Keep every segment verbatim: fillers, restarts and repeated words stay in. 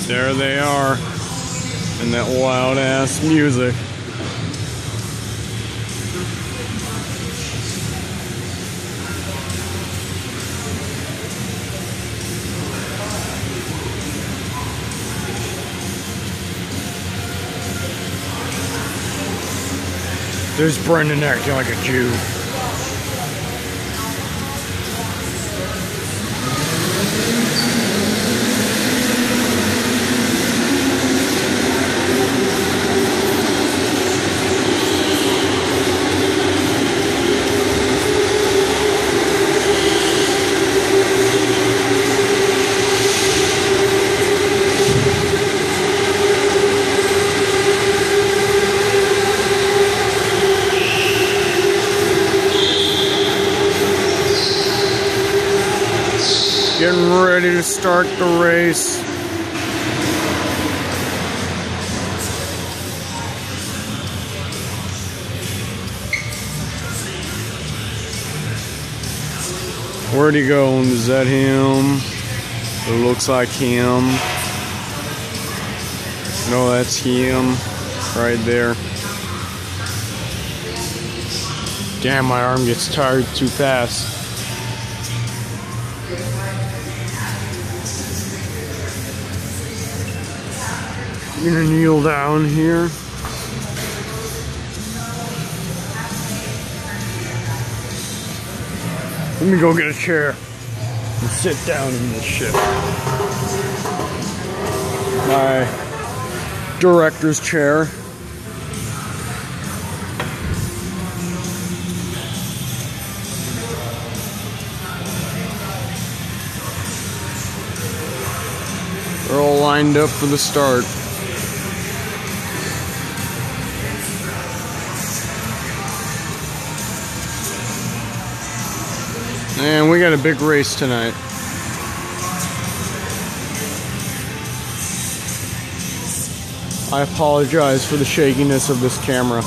There they are, and that loud ass music. There's Brendan acting like a Jew. Getting ready to start the race. Where'd he go? Is that him? It looks like him. No, that's him. Right there. Damn, my arm gets tired too fast. I'm gonna kneel down here. Let me go get a chair and sit down in this shit. My director's chair. They're all lined up for the start. And we got a big race tonight. I apologize for the shakiness of this camera.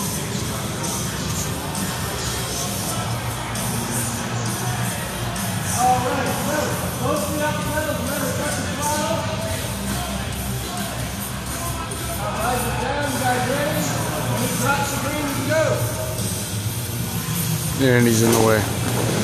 And he's in the way.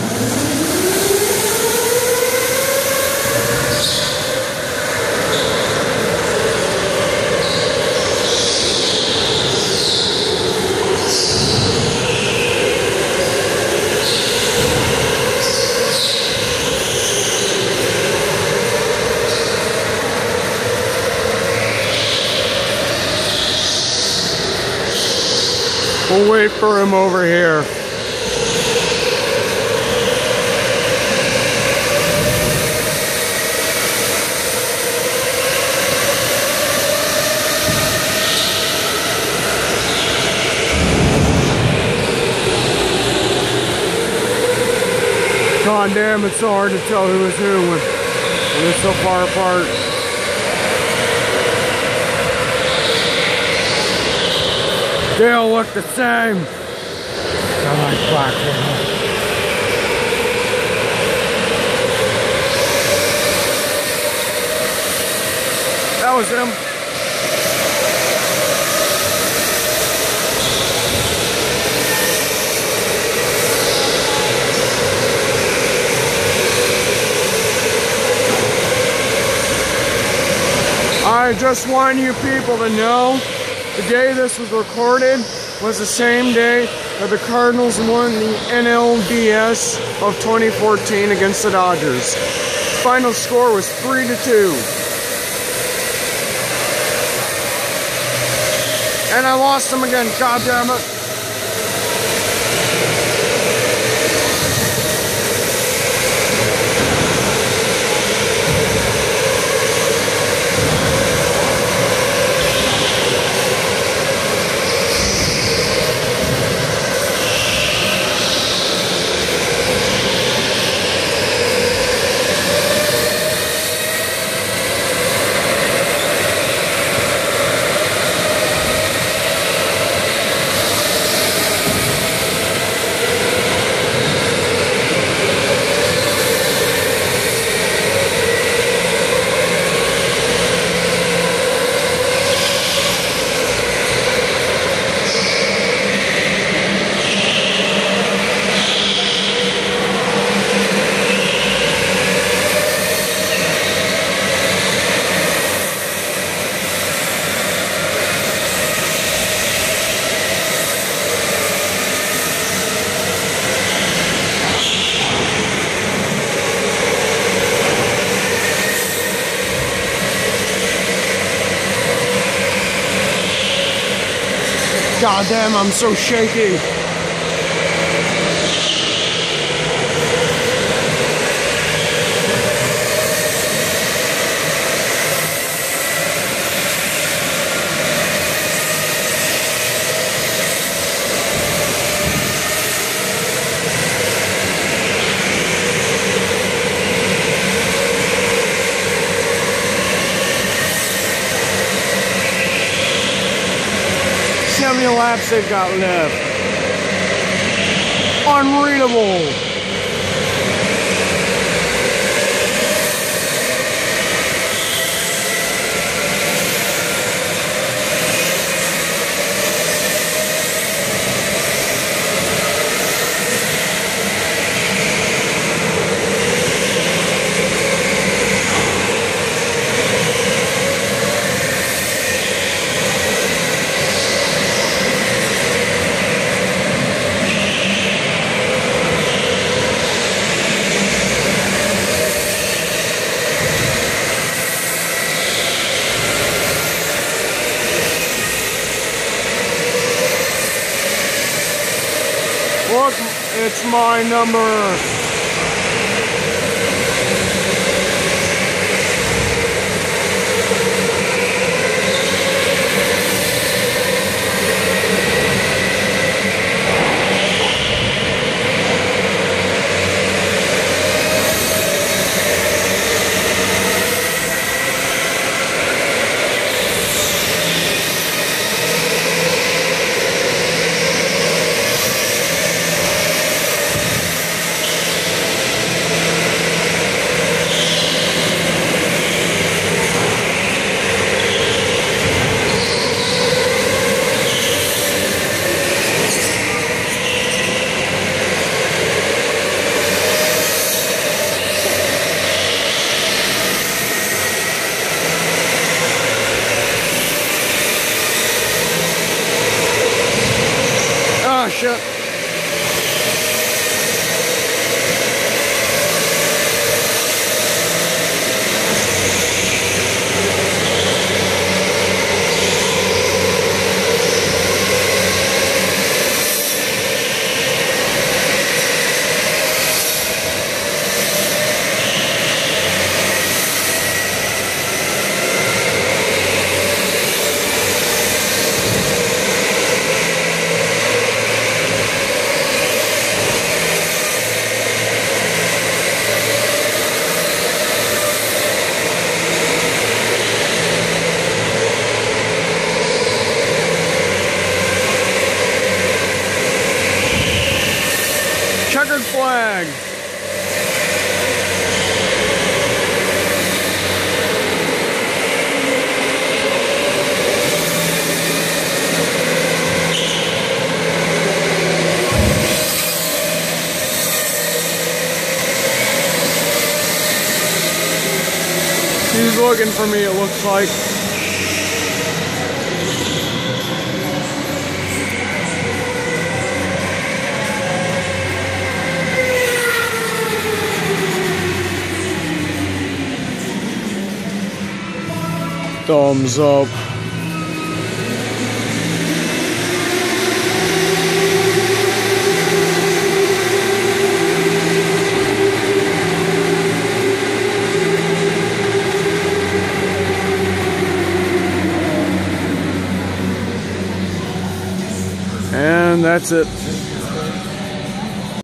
We'll wait for him over here. God damn, it's so hard to tell who is who when, when they're so far apart. They all look the same. I like black people. That was him. I just want you people to know the day this was recorded was the same day that the Cardinals won the N L D S of twenty fourteen against the Dodgers. Final score was three to two. And I lost them again, god damn it. God damn, I'm so shaky. How many laps they've got left? Unreadable. Look, it's my number. Oh, shit. Checkered flag. He's looking for me, it looks like. Thumbs up. And that's it.